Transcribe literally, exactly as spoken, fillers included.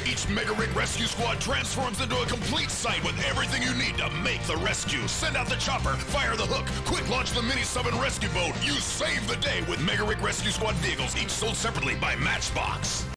Each Mega Rig Rescue Squad transforms into a complete site with everything you need to make the rescue. Send out the chopper, fire the hook, quick launch the mini sub and rescue boat. You save the day with Mega Rig Rescue Squad vehicles, each sold separately by Matchbox.